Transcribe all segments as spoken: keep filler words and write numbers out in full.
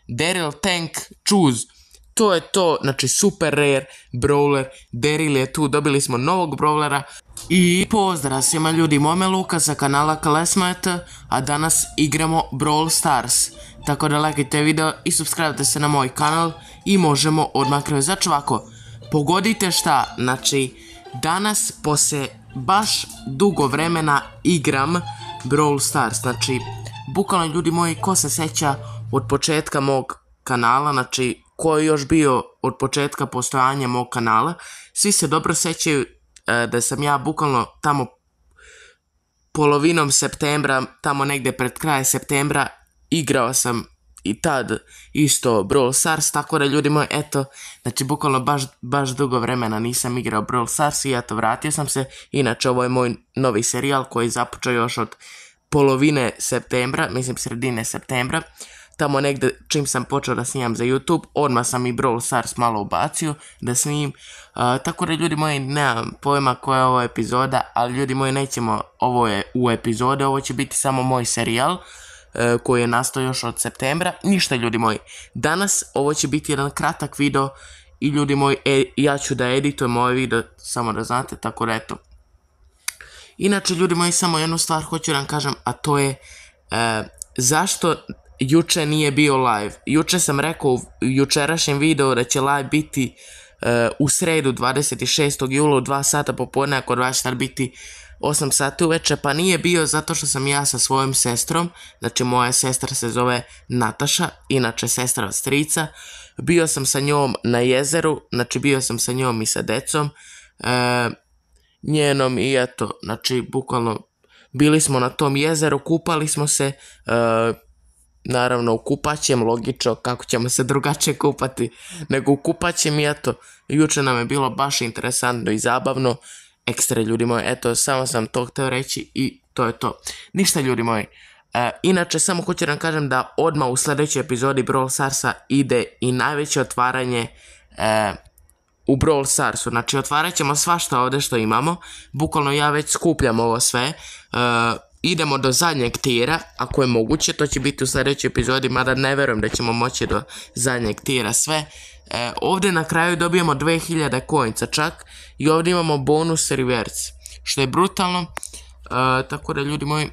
Daryl Tank Choose. To je to, znači super rare brawler, Daryl je tu, dobili smo novog brawlera. I pozdrav svima ljudi, mome Luka sa kanala Kalesmet, a danas igramo Brawl Stars. Tako da lajkajte video i subscribe se na moj kanal i možemo odmah krenuti. Znači ovako, pogodite šta, znači danas posle baš dugo vremena igram Brawl Stars. Znači, bukvalno ljudi moji, ko se seća od početka mog kanala, znači ko je još bio od početka postojanja mog kanala, svi se dobro sećaju da sam ja bukvalno tamo polovinom septembra, tamo negde pred kraj septembra, igrao sam i tad isto Brawl Stars, tako da ljudi moji, eto, znači bukvalno baš, baš dugo vremena nisam igrao Brawl Stars i eto, vratio sam se. Inače, ovo je moj novi serijal koji započeo još od polovine septembra, mislim sredine septembra, tamo negde čim sam počeo da snimam za YouTube, odmah sam i Brawl Stars malo ubacio da snimim, uh, tako da ljudi moji, nemam pojma koja je ovo epizoda, ali ljudi moji, nećemo, ovo je u epizode, ovo će biti samo moj serijal uh, koji je nastao još od septembra. Ništa ljudi moji, danas ovo će biti jedan kratak video i ljudi moji, e, ja ću da editujem ovaj video, samo da znate, tako da eto. Inače ljudi moji, samo jednu stvar hoću da vam kažem, a to je uh, zašto juče nije bio live. Juče sam rekao u jučerašnjem videu da će live biti uh, u sredu dvadeset šestog jula u dva sata popodne, ako dva će biti osam sati uveče, pa nije bio zato što sam ja sa svojom sestrom, znači moja sestra se zove Nataša, inače sestra od strica, bio sam sa njom na jezeru, znači bio sam sa njom i sa decom, uh, njenom i eto, znači bukvalno bili smo na tom jezeru, kupali smo se, uh, naravno u kupaćem, logično, kako ćemo se drugačije kupati nego u kupaćem i eto, juče nam je bilo baš interesantno i zabavno, ekstra ljudi moji, eto, samo sam to hteo reći i to je to. Ništa ljudi moji, e, inače samo hoću da vam kažem da odmah u sljedećoj epizodi Brawl Starsa ide i najveće otvaranje e, u Brawl Starsu, znači otvarat ćemo svašta ovdje što imamo, bukvalno ja već skupljam ovo sve, e, idemo do zadnjeg tira, ako je moguće, to će biti u sljedećoj epizodi, mada ne verujem da ćemo moći do zadnjeg tira sve. E, ovdje na kraju dobijemo dve hiljade coinca čak i ovdje imamo bonus reverse, što je brutalno, e, tako da ljudi moji,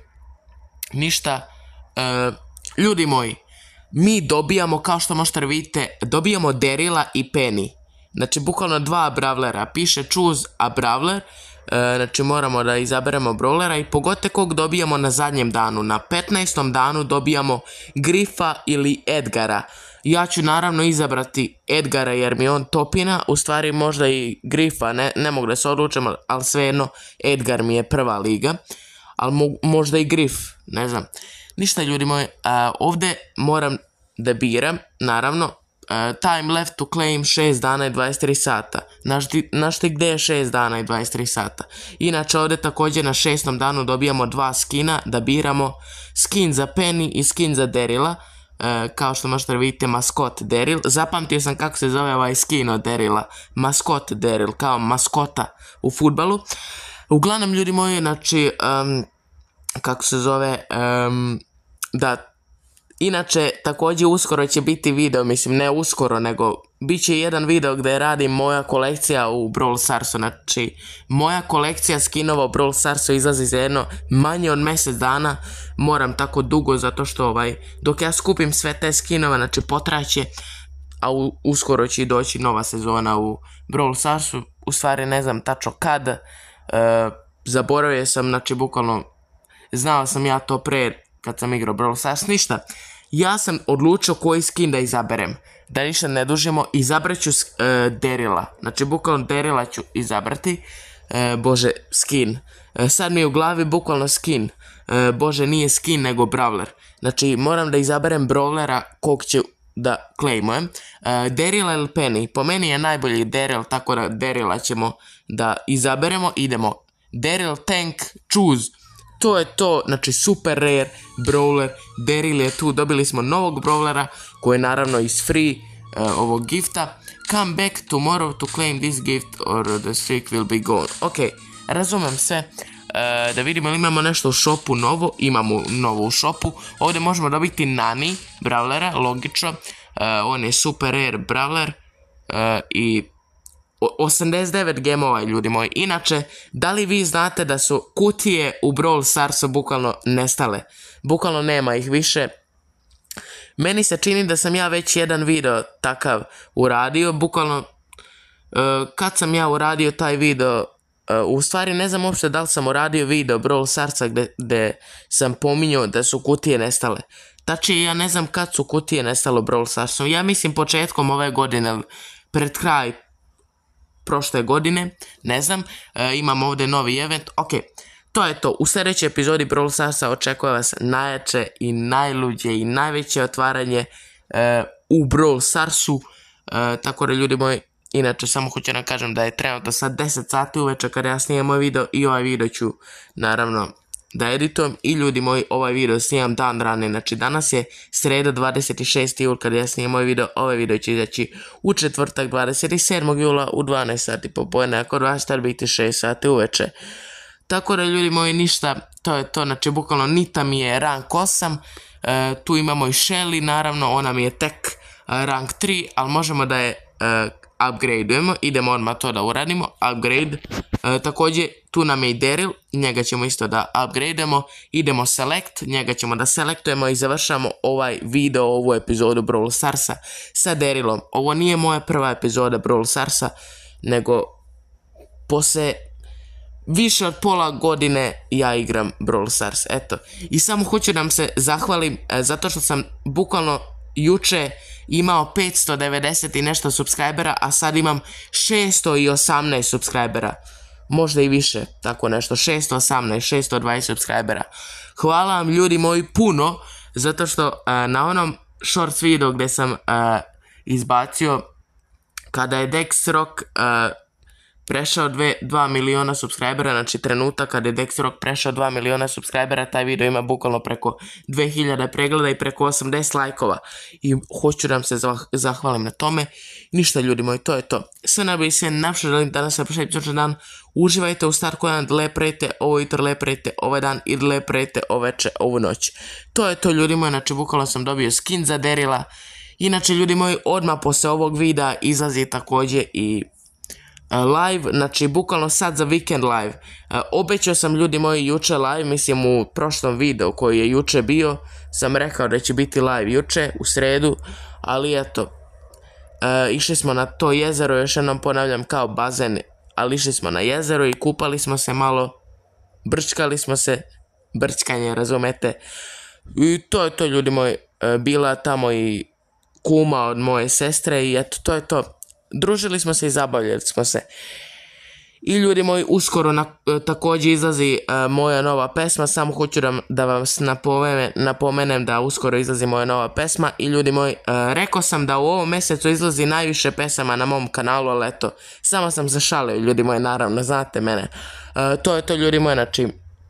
ništa, e, ljudi moji, mi dobijamo, kao što možete vidite, dobijamo Daryla i Penny, znači bukvalno dva brawlera, piše choose a brawler. E, znači moramo da izaberemo brawlera i pogodite kog dobijamo na zadnjem danu. Na petnaestom danu dobijamo Griffa ili Edgara. Ja ću naravno izabrati Edgara jer mi on topina, u stvari možda i Griffa, ne, ne mogu da se odlučim, ali svejedno Edgar mi je prva liga, ali mo, možda i Griff, ne znam. Ništa ljudi moji, a, ovdje moram da biram, naravno. Uh, time left to claim šest dana i dvadeset tri sata. Znaš ti gde je šest dana i dvadeset tri sata? Inače ovdje također na šestom danu dobijamo dva skina da biramo, skin za Penny i skin za Daryla. Uh, kao što možete vidite, maskot Daryl. Zapamtio sam kako se zove ovaj skin od Daryla, maskot Daryl, kao maskota u fudbalu. Uglavnom ljudi moji, znači um, kako se zove, um, da inače, također uskoro će biti video, mislim ne uskoro, nego bit će jedan video gdje radim moja kolekcija u Brawl Starsu, znači moja kolekcija skinova u Brawl Starsu izlazi za jedno manje od mjesec dana, moram tako dugo zato što ovaj, dok ja skupim sve te skinove, znači potraće, a u, uskoro će doći nova sezona u Brawl Starsu, u stvari ne znam tačno kad, e, zaboravio sam, znači bukvalno, znao sam ja to pre kad sam igrao Brawl Stars, ništa. Ja sam odlučio koji skin da izaberem. Da ništa ne dužimo, izabrat ću uh, Daryla. Znači, bukvalno Daryla ću izabrati. Uh, bože, skin. Uh, sad mi je u glavi bukvalno skin. Uh, bože, nije skin, nego brawler. Znači, moram da izaberem brawlera kog ću da claimujem. Uh, Daryla ili Penny. Po meni je najbolji Daryl, tako da Daryla ćemo da izaberemo. Idemo. Daryl Tank Choose. To je to, znači super rare brawler, Daryl je tu, dobili smo novog brawlera koji je naravno iz free uh, ovog gifta. Come back tomorrow to claim this gift or the streak will be gone. Ok, razumem sve. Uh, da vidimo ili imamo nešto u shopu novo, imamo novo u shopu. Ovdje možemo dobiti Nani brawlera, logično. on je super rare brawler i osamdeset devet gemova, ljudi moji. Inače, da li vi znate da su kutije u Brawl Starsu bukvalno nestale? Bukvalno nema ih više. Meni se čini da sam ja već jedan video takav uradio, bukvalno kad sam ja uradio taj video, u stvari ne znam uopšte da li sam uradio video Brawl Starsa gde sam pominjao da su kutije nestale. Tači ja ne znam kad su kutije nestale u Brawl Starsu, ja mislim početkom ove godine, pred kraj prošle godine, ne znam, imam ovdje novi event, ok. To je to, u sljedećoj epizodi Brawl Starsa očekuje vas najjače i najluđe i najveće otvaranje u Brawl Starsu, tako da ljudi moji, inače samo hoću da kažem da je trenutno sad deset sati uveče kada ja snimam ovaj video i ovaj video ću naravno da editujem i ljudi moji ovaj video snimam dan ranije, znači danas je sreda dvadeset šesti jul kada ja snimam ovaj video, ovaj video će izaći u četvrtak dvadeset sedmog jula u dvanaest sati popodne, ako vas će biti šest sati uveče. Tako da ljudi moji ništa, to je to, znači bukvalno Nita mi je rank osam, tu imamo i Shelly naravno, ona mi je tek rank tri, ali možemo da je upgradeujemo, idemo odmah to da uradimo, upgrade, također tu nam je i Daryl, njega ćemo isto da upgradeujemo, idemo select, njega ćemo da selektujemo i završamo ovaj video, ovu epizodu Brawl Starsa sa Darylom. Ovo nije moja prva epizoda Brawl Starsa, nego posle više od pola godine ja igram Brawl Stars, eto. I samo hoću da vam se zahvalim zato što sam bukvalno juče imao petsto devedeset i nešto subscribera, a sad imam šesto osamnaest subscribera. Možda i više, tako nešto, šesto osamnaest, šesto dvadeset subscribera. Hvala vam ljudi moji puno, zato što na onom shorts video gde sam izbacio kada je Dex Rock prešao dva miliona subscribera, znači trenutak kada je Dex Rock prešao dva miliona subscribera, taj video ima bukvalno preko dve hiljade pregleda i preko osamdeset lajkova. I hoću da vam se zahvalim na tome. Ništa ljudi moji, to je to. Sve najbolje se napše želim danas se prošli dan. Uživajte u starku jedan, leprejte ovo jutro, leprejte ovaj dan i leprejte oveče, ovu noć. To je to ljudi moji, znači bukvalno sam dobio skin za Daryla. Inače ljudi moji, odmah posle ovog videa izlazi također i live, znači bukvalno sad za vikend live. Obećao sam ljudi moji juče live, mislim u prošlom videu koji je juče bio, sam rekao da će biti live juče, u sredu, ali eto, išli smo na to jezero, još jednom ponavljam kao bazen, ali išli smo na jezero i kupali smo se malo, brčkali smo se, brčkanje, razumete, i to je to ljudi moji, bila tamo i kuma od moje sestre i eto, to je to. Družili smo se i zabavljali smo se. I ljudi moji, uskoro također izlazi moja nova pesma, samo hoću da vam napomenem da uskoro izlazi moja nova pesma. I ljudi moji, rekao sam da u ovom mjesecu izlazi najviše pesama na mom kanalu, ali eto, samo sam se šalio ljudi moji, naravno, znate mene. To je to ljudi moji, znači,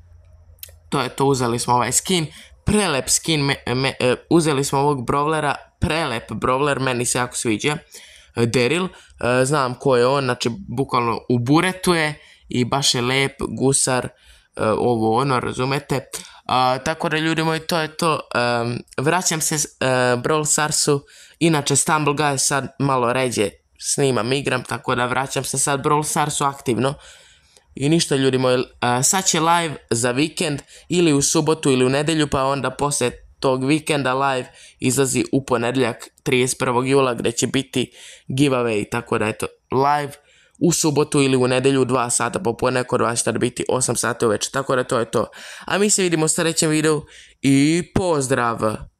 to je to, uzeli smo ovaj skin, prelep skin, uzeli smo ovog brawlera, prelep brawler, meni se jako sviđa. Daryl, znam ko je on, znači bukvalno u buretu je i baš je lep, gusar, ovo ono, razumete. Tako da ljudi moji, to je to, vraćam se Brawl Starsu, inače Stumble Guys sad malo ređe snimam, igram, tako da vraćam se sad Brawl Starsu aktivno. I ništa ljudi moji, sad će live za vikend ili u subotu ili u nedelju, pa onda poslije tog vikenda live izlazi u ponedjeljak trideset prvog jula gdje će biti giveaway, tako da eto, live u subotu ili u nedelju dva sata popodne, kod vas će biti osam sati uveče, tako da to je to. A mi se vidimo u sljedećem videu i pozdrav!